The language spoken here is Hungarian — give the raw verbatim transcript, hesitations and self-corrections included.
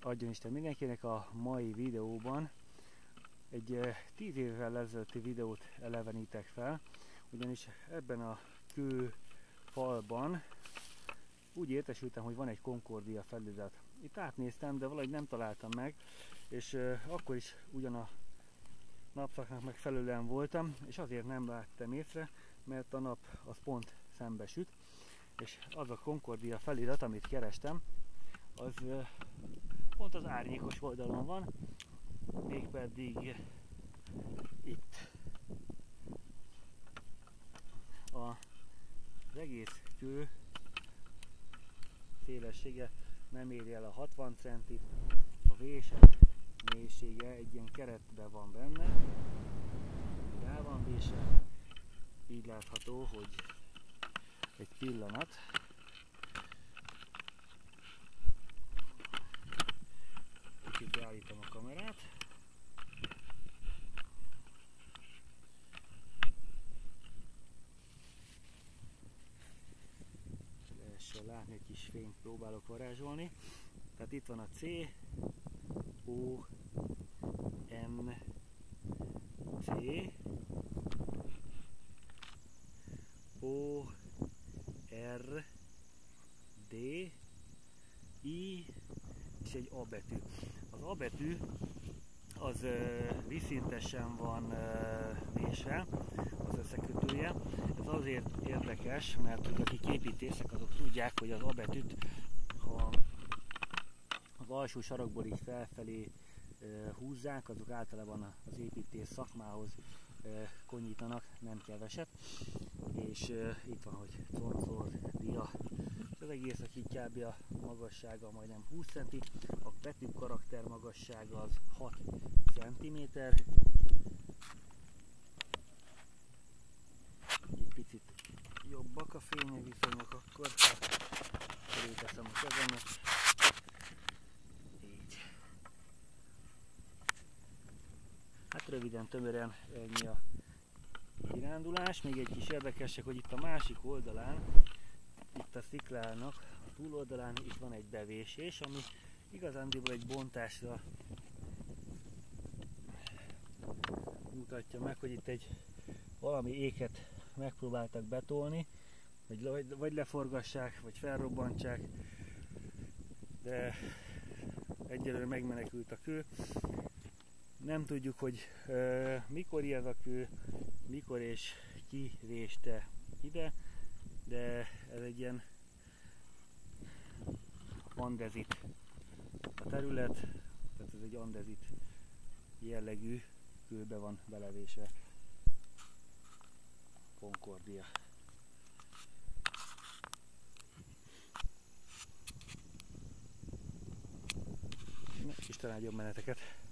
adjon Isten mindenkinek. A mai videóban egy tíz évvel ezelőtti videót elevenítek fel, ugyanis ebben a kő falban úgy értesültem, hogy van egy Concordia felirat. Itt átnéztem, de valahogy nem találtam meg, és uh, akkor is ugyan a napszaknak megfelelően voltam, és azért nem láttam észre, mert a nap az pont szembesüt, és az a Concordia felirat, amit kerestem, az uh, pont az árnyékos oldalon van, mégpedig itt. A, az egész kő szélessége nem éri el a hatvan centit, a vések mélysége egy ilyen keretben van benne, rá van vése, így látható, hogy egy pillanat. Kicsit beállítom a kamerát. Lehessen látni, egy kis fényt próbálok varázsolni. Tehát itt van a C, O, N, C, O, R, D, I és egy A betű. Az A betű az uh, vízszintesen van uh, vésve, az összekötője. Ez azért érdekes, mert hogy akik építészek, azok tudják, hogy az A betűt, ha az alsó sarokból így felfelé uh, húzzák, azok általában az építész szakmához uh, konyítanak, nem keveset. És uh, itt van, hogy Concordia. Az egésznek így kb. A magassága majdnem húsz centi, a betű karakter magassága az hat centiméter. Egy picit jobbak a fényviszonyok, akkor köré teszem a kezemet. Így. Hát röviden, tömören ennyi a kirándulás. Még egy kis érdekesek, hogy itt a másik oldalán, itt a sziklának a túloldalán is van egy bevésés, ami igazándiból egy bontásra mutatja meg, hogy itt egy valami éket megpróbáltak betolni, vagy, vagy leforgassák, vagy felrobbantsák, de egyelőre megmenekült a kő. Nem tudjuk, hogy uh, mikor ez a kő, mikor és ki véste ide, de ez egy ilyen andezit a terület, tehát ez egy andezit jellegű kőbe van belevésve. Concordia. Na, Isten áldjon benneteket!